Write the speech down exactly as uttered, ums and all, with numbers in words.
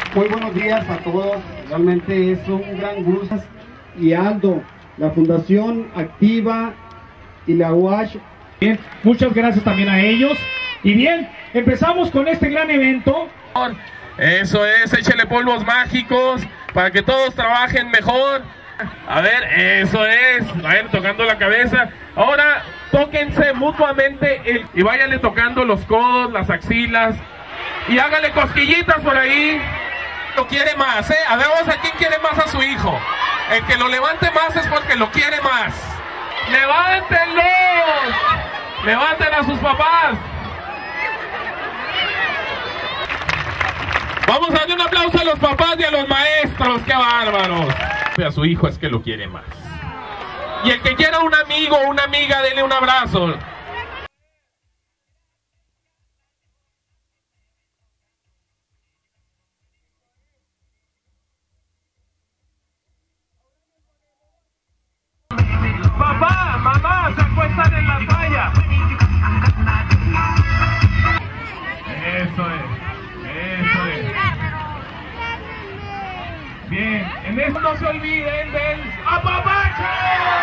Muy buenos días a todos, realmente es un gran gusto. Y Aldo, la Fundación Activa y la U A S H. Bien, muchas gracias también a ellos. Y bien, empezamos con este gran evento. Eso es, échele polvos mágicos para que todos trabajen mejor. A ver, eso es, vayan tocando la cabeza. Ahora, tóquense mutuamente el, y váyanle tocando los codos, las axilas. Y háganle cosquillitas por ahí. Lo quiere más, ¿eh? A ver, vamos a quién quiere más a su hijo. El que lo levante más es porque lo quiere más. ¡Levántenlo! ¡Levanten a sus papás! Vamos a darle un aplauso a los papás y a los maestros. ¡Qué bárbaros! A su hijo es que lo quiere más. Y el que quiera un amigo o una amiga, denle un abrazo. Papá, mamá, se acuestan en la toalla. Eso es, eso es. Bien, en esto no se olviden del apapacho.